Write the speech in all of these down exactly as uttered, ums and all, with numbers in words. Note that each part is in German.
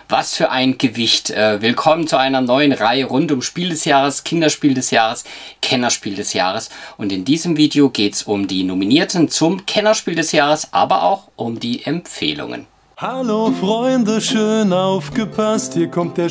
Was für ein Gewicht. Äh, willkommen zu einer neuen Reihe rund um Spiel des Jahres, Kinderspiel des Jahres, Kennerspiel des Jahres. Und in diesem Video geht es um die Nominierten zum Kennerspiel des Jahres, aber auch um die Empfehlungen. Hallo Freunde, schön aufgepasst, hier kommt der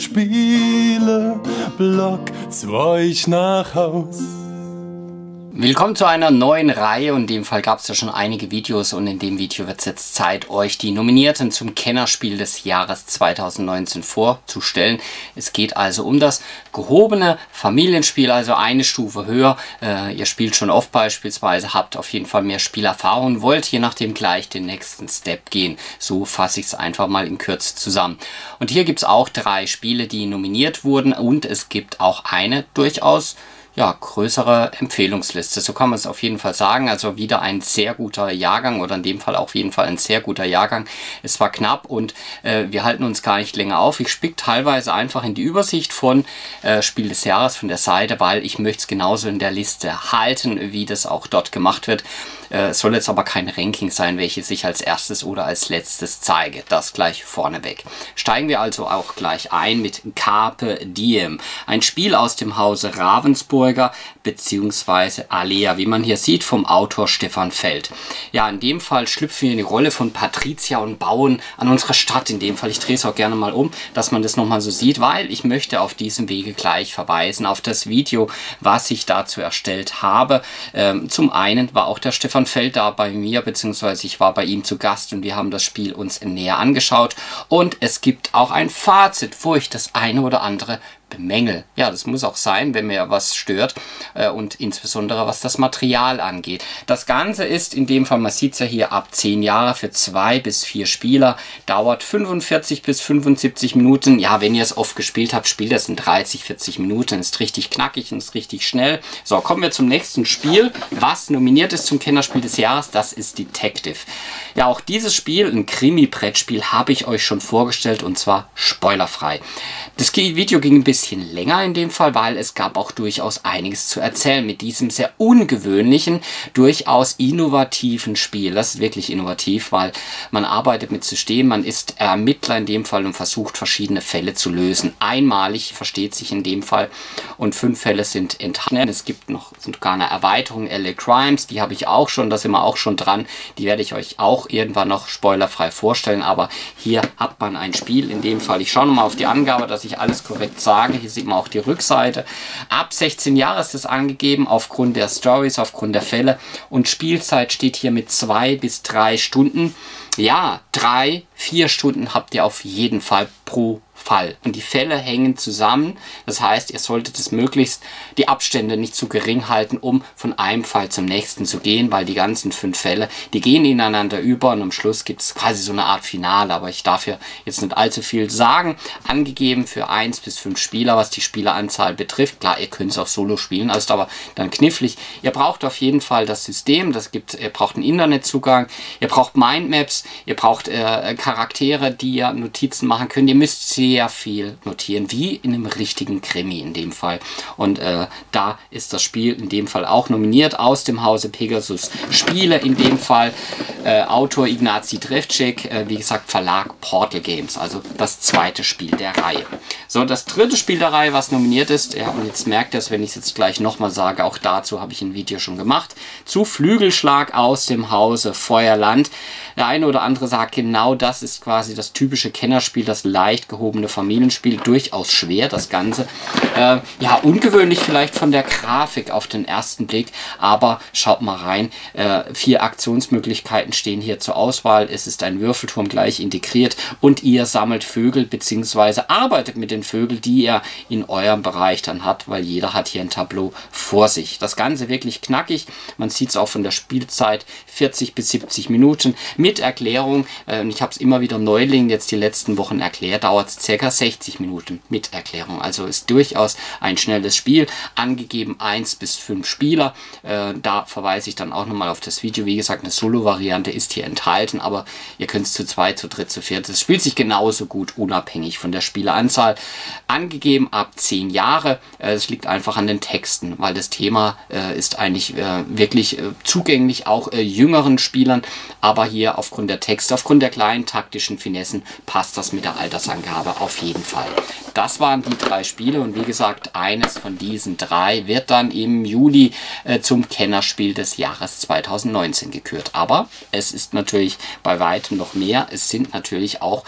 Spieleblock zu euch nach Haus. Willkommen zu einer neuen Reihe und in dem Fall gab es ja schon einige Videos und in dem Video wird es jetzt Zeit, euch die Nominierten zum Kennerspiel des Jahres zweitausendneunzehn vorzustellen. Es geht also um das gehobene Familienspiel, also eine Stufe höher. Äh, ihr spielt schon oft beispielsweise, habt auf jeden Fall mehr Spielerfahrung, wollt je nachdem gleich den nächsten Step gehen. So fasse ich es einfach mal in Kürze zusammen. Und hier gibt es auch drei Spiele, die nominiert wurden und es gibt auch eine durchaus ja, größere Empfehlungsliste. So kann man es auf jeden Fall sagen. Also wieder ein sehr guter Jahrgang oder in dem Fall auf jeden Fall ein sehr guter Jahrgang. Es war knapp und äh, wir halten uns gar nicht länger auf. Ich spick teilweise einfach in die Übersicht von äh, Spiel des Jahres von der Seite, weil ich möchte es genauso in der Liste halten, wie das auch dort gemacht wird. Äh, soll jetzt aber kein Ranking sein, welches ich als erstes oder als letztes zeige. Das gleich vorneweg. Steigen wir also auch gleich ein mit Carpe Diem. Ein Spiel aus dem Hause Ravensburger bzw. Alea, wie man hier sieht, vom Autor Stefan Feld. Ja, in dem Fall schlüpfen wir in die Rolle von Patricia und bauen an unserer Stadt. In dem Fall, ich drehe es auch gerne mal um, dass man das nochmal so sieht, weil ich möchte auf diesem Wege gleich verweisen auf das Video, was ich dazu erstellt habe. Ähm, zum einen war auch der Stefan Feld da bei mir, beziehungsweise ich war bei ihm zu Gast und wir haben das Spiel uns näher angeschaut. Und es gibt auch ein Fazit, wo ich das eine oder andere bemängel. Ja, das muss auch sein, wenn mir was stört äh, und insbesondere was das Material angeht. Das Ganze ist in dem Fall, man sieht es ja hier, ab zehn Jahre für zwei bis vier Spieler, dauert fünfundvierzig bis fünfundsiebzig Minuten. Ja, wenn ihr es oft gespielt habt, spielt das in dreißig, vierzig Minuten, ist richtig knackig und ist richtig schnell. So, kommen wir zum nächsten Spiel, was nominiert ist zum Kennerspiel des Jahres, das ist Detective. Ja, auch dieses Spiel, ein Krimi-Brettspiel, habe ich euch schon vorgestellt und zwar spoilerfrei. Das Video ging ein bisschen länger in dem Fall, weil es gab auch durchaus einiges zu erzählen mit diesem sehr ungewöhnlichen, durchaus innovativen Spiel. Das ist wirklich innovativ, weil man arbeitet mit Systemen, man ist Ermittler in dem Fall und versucht verschiedene Fälle zu lösen. Einmalig versteht sich in dem Fall und fünf Fälle sind enthalten. Es gibt noch sogar eine Erweiterung, L A Crimes, die habe ich auch schon, da sind wir auch schon dran. Die werde ich euch auch irgendwann noch spoilerfrei vorstellen, aber hier hat man ein Spiel in dem Fall. Ich schaue nochmal auf die Angabe, dass ich alles korrekt sage. Hier sieht man auch die Rückseite. Ab sechzehn Jahre ist es angegeben, aufgrund der Stories, aufgrund der Fälle. Und Spielzeit steht hier mit zwei bis drei Stunden. Ja, drei, vier Stunden habt ihr auf jeden Fall pro Fall. Und die Fälle hängen zusammen. Das heißt, ihr solltet es möglichst die Abstände nicht zu gering halten, um von einem Fall zum nächsten zu gehen, weil die ganzen fünf Fälle, die gehen ineinander über und am Schluss gibt es quasi so eine Art Finale. Aber ich darf hier jetzt nicht allzu viel sagen. Angegeben für eins bis fünf Spieler, was die Spieleranzahl betrifft. Klar, ihr könnt es auch solo spielen, also ist aber dann knifflig. Ihr braucht auf jeden Fall das System. Das gibt, ihr braucht einen Internetzugang. Ihr braucht Mindmaps. Ihr braucht äh, Charaktere, die ihr Notizen machen könnt. Ihr müsst sehr viel notieren, wie in einem richtigen Krimi in dem Fall. Und äh, da ist das Spiel in dem Fall auch nominiert aus dem Hause Pegasus Spiele. In dem Fall äh, Autor Ignacy Trevcek, äh, wie gesagt Verlag Portal Games, also das zweite Spiel der Reihe. So, das dritte Spiel der Reihe, was nominiert ist, ja, und jetzt merkt ihr es, wenn ich es jetzt gleich nochmal sage, auch dazu habe ich ein Video schon gemacht, zu Flügelschlag aus dem Hause Feuerland. Der eine oder andere sagt, genau das ist quasi das typische Kennerspiel, das leicht gehobene Familienspiel, durchaus schwer das Ganze. Äh, ja, ungewöhnlich vielleicht von der Grafik auf den ersten Blick, aber schaut mal rein, äh, vier Aktionsmöglichkeiten stehen hier zur Auswahl, es ist ein Würfelturm gleich integriert und ihr sammelt Vögel bzw. arbeitet mit den Vögeln, die ihr in eurem Bereich dann habt, weil jeder hat hier ein Tableau vor sich. Das Ganze wirklich knackig, man sieht es auch von der Spielzeit, vierzig bis siebzig Minuten, mit Erklärung, äh, ich habe es immer wieder Neulingen jetzt die letzten Wochen erklärt, dauert es ca. sechzig Minuten mit Erklärung. Also ist durchaus ein schnelles Spiel. Angegeben eins bis fünf Spieler. Äh, da verweise ich dann auch nochmal auf das Video. Wie gesagt, eine Solo-Variante ist hier enthalten, aber ihr könnt es zu zweit, zu dritt, zu viert. Es spielt sich genauso gut, unabhängig von der Spieleranzahl. Angegeben ab zehn Jahre. Es äh, liegt einfach an den Texten, weil das Thema äh, ist eigentlich äh, wirklich äh, zugänglich, auch äh, jüngeren Spielern. Aber hier aufgrund der Texte, aufgrund der kleinen taktischen Finessen passt das mit der Altersangabe auf jeden Fall. Das waren die drei Spiele und wie gesagt, eines von diesen drei wird dann im Juli äh, zum Kennerspiel des Jahres zweitausendneunzehn gekürt. Aber es ist natürlich bei weitem noch mehr. Es sind natürlich auch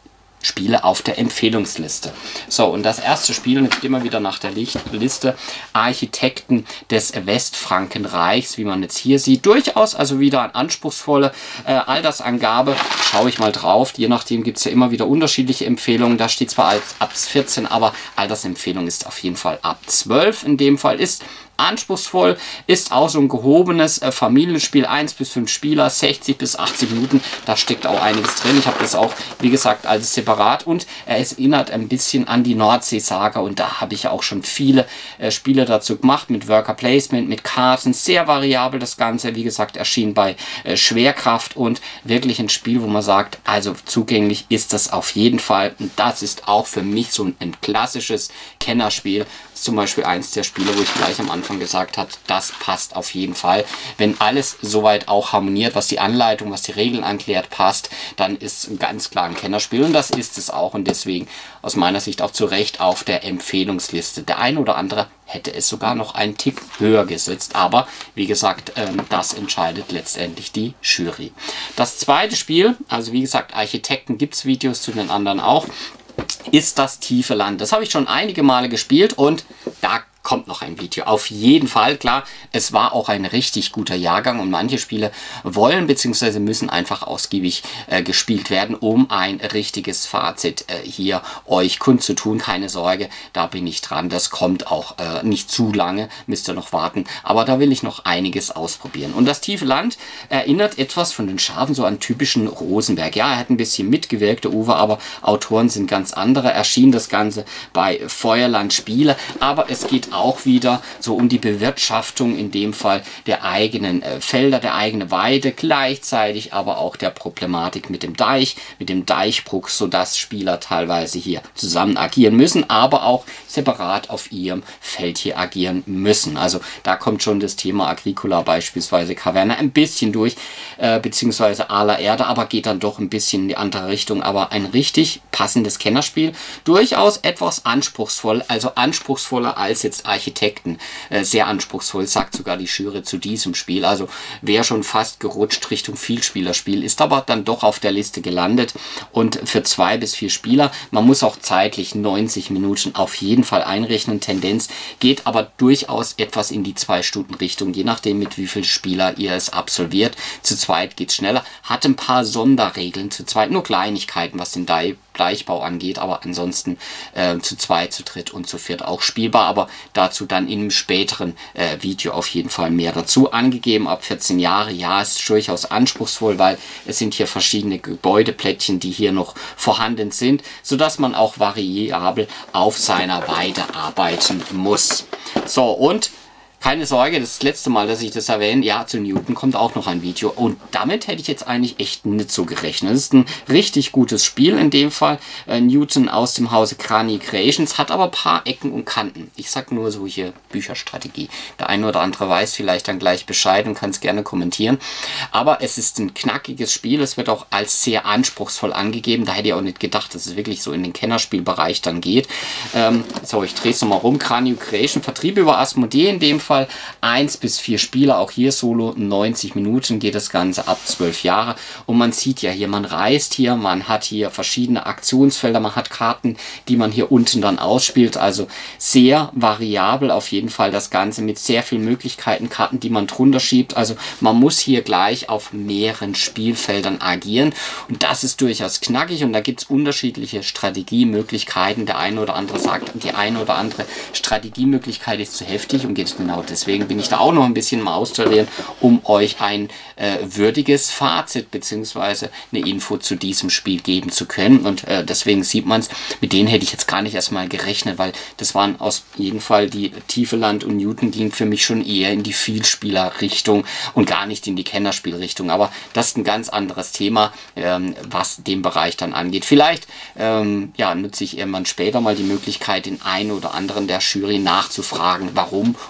Spiele auf der Empfehlungsliste. So, und das erste Spiel, und jetzt gehen wir wieder nach der Liste, Architekten des Westfrankenreichs, wie man jetzt hier sieht, durchaus also wieder eine anspruchsvolle äh, Altersangabe. Schaue ich mal drauf, je nachdem gibt es ja immer wieder unterschiedliche Empfehlungen, da steht zwar als ab vierzehn, aber Altersempfehlung ist auf jeden Fall ab zwölf, in dem Fall ist anspruchsvoll, ist auch so ein gehobenes äh, Familienspiel, eins bis fünf Spieler, sechzig bis achtzig Minuten, da steckt auch einiges drin. Ich habe das auch, wie gesagt, als separat und er erinnert ein bisschen an die Nordsee-Saga und da habe ich ja auch schon viele äh, Spiele dazu gemacht, mit Worker Placement, mit Karten, sehr variabel das Ganze, wie gesagt, erschien bei äh, Schwerkraft und wirklich ein Spiel, wo man sagt, also zugänglich ist das auf jeden Fall und das ist auch für mich so ein, ein klassisches Kennerspiel. Das ist zum Beispiel eins der Spiele, wo ich gleich am Anfang gesagt habe, das passt auf jeden Fall. Wenn alles soweit auch harmoniert, was die Anleitung, was die Regeln anklärt, passt, dann ist es ganz klar ein Kennerspiel und das ist es auch und deswegen aus meiner Sicht auch zu Recht auf der Empfehlungsliste. Der eine oder andere hätte es sogar noch einen Tick höher gesetzt, aber wie gesagt, ähm, das entscheidet letztendlich die Jury. Das zweite Spiel, also wie gesagt, Architekten, gibt es Videos zu den anderen auch, ist das tiefe Land. Das habe ich schon einige Male gespielt und da kommt noch ein Video. Auf jeden Fall, klar, es war auch ein richtig guter Jahrgang und manche Spiele wollen bzw. müssen einfach ausgiebig äh, gespielt werden, um ein richtiges Fazit äh, hier euch kundzutun. Keine Sorge, da bin ich dran. Das kommt auch äh, nicht zu lange, müsst ihr noch warten. Aber da will ich noch einiges ausprobieren. Und das tiefe Land erinnert etwas von den Schafen so an typischen Rosenberg. Ja, er hat ein bisschen mitgewirkt, der Uwe, aber Autoren sind ganz andere. Erschien das Ganze bei Feuerland Spiele, aber es geht auch wieder so um die Bewirtschaftung, in dem Fall der eigenen äh, Felder, der eigenen Weide, gleichzeitig aber auch der Problematik mit dem Deich, mit dem Deichbruch, sodass Spieler teilweise hier zusammen agieren müssen, aber auch separat auf ihrem Feld hier agieren müssen. Also da kommt schon das Thema Agricola beispielsweise Kaverne ein bisschen durch, äh, beziehungsweise aller Erde, aber geht dann doch ein bisschen in die andere Richtung. Aber ein richtig passendes Kennerspiel, durchaus etwas anspruchsvoll, also anspruchsvoller als jetzt Architekten, äh, sehr anspruchsvoll, sagt sogar die Jury zu diesem Spiel. Also wäre schon fast gerutscht Richtung Vielspielerspiel, ist aber dann doch auf der Liste gelandet und für zwei bis vier Spieler. Man muss auch zeitlich neunzig Minuten auf jeden Fall einrechnen. Tendenz geht aber durchaus etwas in die zwei Stunden Richtung, je nachdem mit wie viel Spieler ihr es absolviert. Zu zweit geht es schneller, hat ein paar Sonderregeln, zu zweit nur Kleinigkeiten, was den Deichbau angeht, aber ansonsten äh, zu zweit, zu dritt und zu viert auch spielbar, aber dazu dann in einem späteren äh, Video auf jeden Fall mehr dazu angegeben. Ab vierzehn Jahre, ja, ist durchaus anspruchsvoll, weil es sind hier verschiedene Gebäudeplättchen, die hier noch vorhanden sind, sodass man auch variabel auf seiner Weide arbeiten muss. So, und keine Sorge, das, ist das letzte Mal, dass ich das erwähne, ja, zu Newton kommt auch noch ein Video. Und damit hätte ich jetzt eigentlich echt nicht so gerechnet. Das ist ein richtig gutes Spiel in dem Fall. Äh, Newton aus dem Hause Crani Creations, hat aber ein paar Ecken und Kanten. Ich sag nur so hier Bücherstrategie. Der eine oder andere weiß vielleicht dann gleich Bescheid und kann es gerne kommentieren. Aber es ist ein knackiges Spiel. Es wird auch als sehr anspruchsvoll angegeben. Da hätte ich auch nicht gedacht, dass es wirklich so in den Kennerspielbereich dann geht. Ähm, so, ich drehe es nochmal rum. Crani Creation, Vertrieb über Asmodee in dem Fall. eins bis vier Spieler, auch hier solo, neunzig Minuten geht das Ganze ab zwölf Jahre. Und man sieht ja hier, man reist hier, man hat hier verschiedene Aktionsfelder, man hat Karten, die man hier unten dann ausspielt. Also sehr variabel auf jeden Fall das Ganze mit sehr vielen Möglichkeiten, Karten, die man drunter schiebt. Also man muss hier gleich auf mehreren Spielfeldern agieren. Und das ist durchaus knackig und da gibt es unterschiedliche Strategiemöglichkeiten. Der eine oder andere sagt, die eine oder andere Strategiemöglichkeit ist zu heftig und geht genau deswegen bin ich da auch noch ein bisschen im Austarieren, um euch ein äh, würdiges Fazit bzw. eine Info zu diesem Spiel geben zu können. Und äh, deswegen sieht man es, mit denen hätte ich jetzt gar nicht erstmal gerechnet, weil das waren aus jeden Fall die Tiefe Land und Newton ging für mich schon eher in die Vielspielerrichtung und gar nicht in die Kennerspielrichtung. Aber das ist ein ganz anderes Thema, ähm, was den Bereich dann angeht. Vielleicht ähm, ja, nutze ich irgendwann später mal die Möglichkeit, den einen oder anderen der Jury nachzufragen, warum und wieso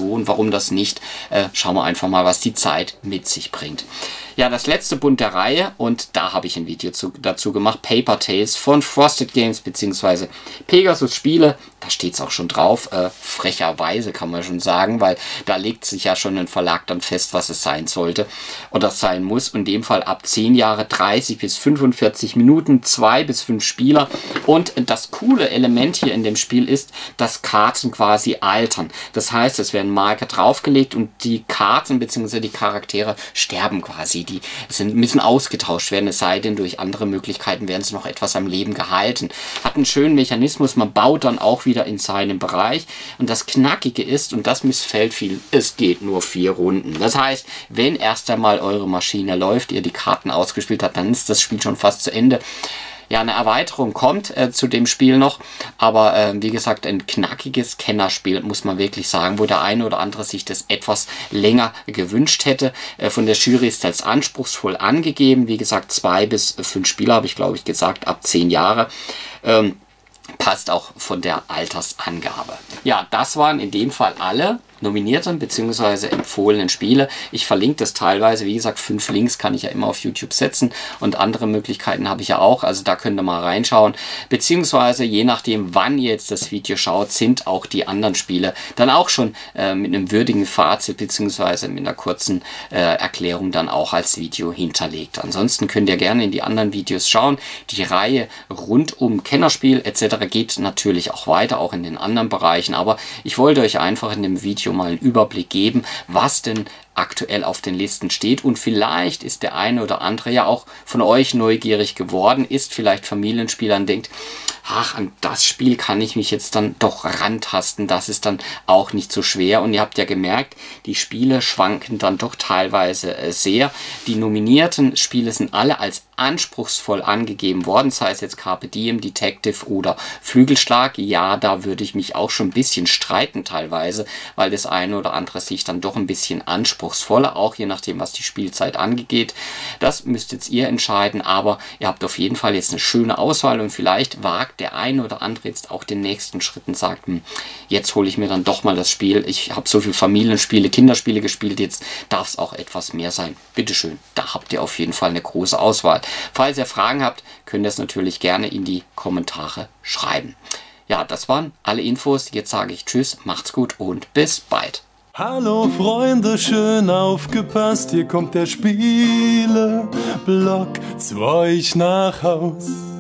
so und warum das nicht? Äh, schauen wir einfach mal, was die Zeit mit sich bringt. Ja, das letzte Bund der Reihe, und da habe ich ein Video zu, dazu gemacht, Paper Tales von Frosted Games bzw. Pegasus Spiele. Da steht es auch schon drauf, äh, frecherweise kann man schon sagen, weil da legt sich ja schon ein Verlag dann fest, was es sein sollte oder sein muss. Und in dem Fall ab zehn Jahre, dreißig bis fünfundvierzig Minuten, zwei bis fünf Spieler. Und das coole Element hier in dem Spiel ist, dass Karten quasi altern. Das heißt, es werden Marker draufgelegt und die Karten bzw. die Charaktere sterben quasi. Die sind, müssen ausgetauscht werden, es sei denn, durch andere Möglichkeiten werden sie noch etwas am Leben gehalten. Hat einen schönen Mechanismus, man baut dann auch wieder in seinem Bereich. Und das Knackige ist, und das missfällt viel, es geht nur vier Runden. Das heißt, wenn erst einmal eure Maschine läuft, ihr die Karten ausgespielt habt, dann ist das Spiel schon fast zu Ende. Ja, eine Erweiterung kommt äh, zu dem Spiel noch, aber äh, wie gesagt, ein knackiges Kennerspiel, muss man wirklich sagen, wo der eine oder andere sich das etwas länger gewünscht hätte. Äh, von der Jury ist als anspruchsvoll angegeben, wie gesagt, zwei bis fünf Spieler, habe ich glaube ich gesagt, ab zehn Jahre. Ähm, passt auch von der Altersangabe. Ja, das waren in dem Fall alle nominierten bzw. empfohlenen Spiele. Ich verlinke das teilweise. Wie gesagt, fünf Links kann ich ja immer auf YouTube setzen und andere Möglichkeiten habe ich ja auch. Also da könnt ihr mal reinschauen. Beziehungsweise je nachdem, wann ihr jetzt das Video schaut, sind auch die anderen Spiele dann auch schon äh, mit einem würdigen Fazit bzw. mit einer kurzen äh, Erklärung dann auch als Video hinterlegt. Ansonsten könnt ihr gerne in die anderen Videos schauen. Die Reihe rund um Kennerspiel et cetera geht natürlich auch weiter, auch in den anderen Bereichen. Aber ich wollte euch einfach in dem Video mal einen Überblick geben, was denn aktuell auf den Listen steht, und vielleicht ist der eine oder andere ja auch von euch neugierig geworden, ist vielleicht Familienspieler und denkt, ach, an das Spiel kann ich mich jetzt dann doch rantasten, das ist dann auch nicht so schwer. Und ihr habt ja gemerkt, die Spiele schwanken dann doch teilweise äh, sehr. Die nominierten Spiele sind alle als anspruchsvoll angegeben worden, sei es jetzt Carpe Diem, Detective oder Flügelschlag. Ja, da würde ich mich auch schon ein bisschen streiten teilweise, weil das eine oder andere sich dann doch ein bisschen anspruchsvoller, auch je nachdem, was die Spielzeit angeht. Das müsst jetzt ihr entscheiden, aber ihr habt auf jeden Fall jetzt eine schöne Auswahl und vielleicht wagt der eine oder andere jetzt auch den nächsten Schritt und sagt, hm, jetzt hole ich mir dann doch mal das Spiel. Ich habe so viele Familienspiele, Kinderspiele gespielt, jetzt darf es auch etwas mehr sein. Bitteschön, da habt ihr auf jeden Fall eine große Auswahl. Falls ihr Fragen habt, könnt ihr es natürlich gerne in die Kommentare schreiben. Ja, das waren alle Infos. Jetzt sage ich Tschüss, macht's gut und bis bald. Hallo Freunde, schön aufgepasst, hier kommt der Spieleblock zu euch nach Haus.